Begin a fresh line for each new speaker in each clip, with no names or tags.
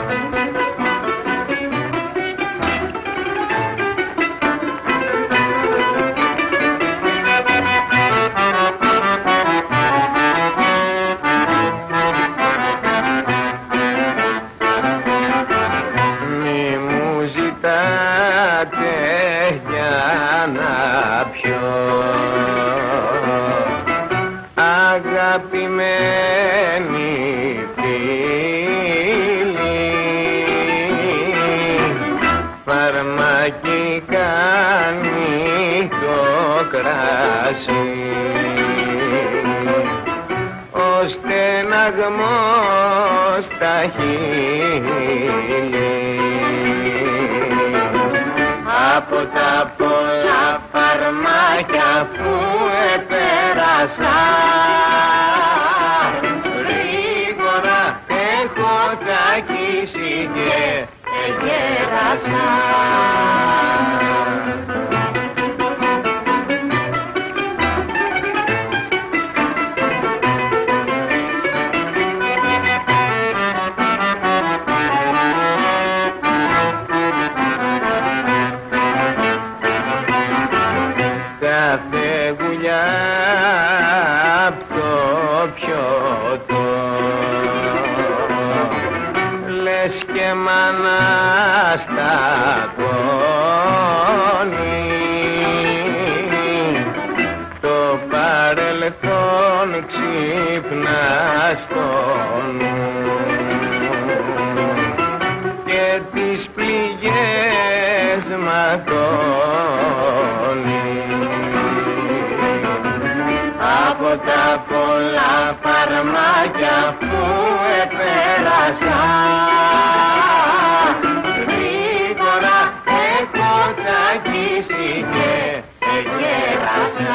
Για να πιω αγαπημένοι φίλοι, φαρμακή κάνει το κράσι, ο στεναγμός στα χείλη. Από τα πολλά φαρμάκια που επέρασα, γρήγορα έχω τσακίσει και γέρασα. Κάθε γουλιά απ' το πιωτό λες και μ' αναστατώνει, το παρελθόν ξύπνα στο νου και τις πληγές ματώνει. Από τα πολλά φαρμάκια που επέρασα, γρήγορα έχω τσακίσει και γέρασα.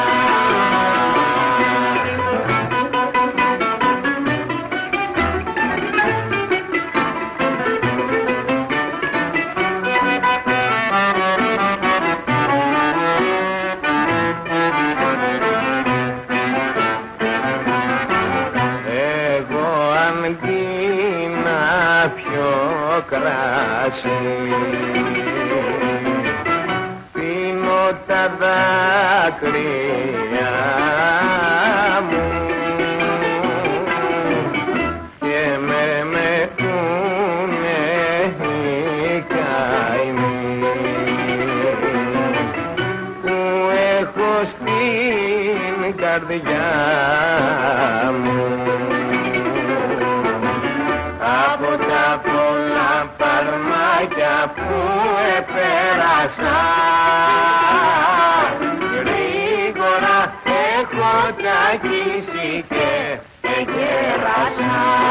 Αντί να πιω κράσι, πίνω τα δάκρυα μου και με μετούνε οι καημοί που έχω στην καρδιά μου. Από τα πολλά φαρμάκια που επέρασα, γρήγορα έχω τσακίσει και γέρασα.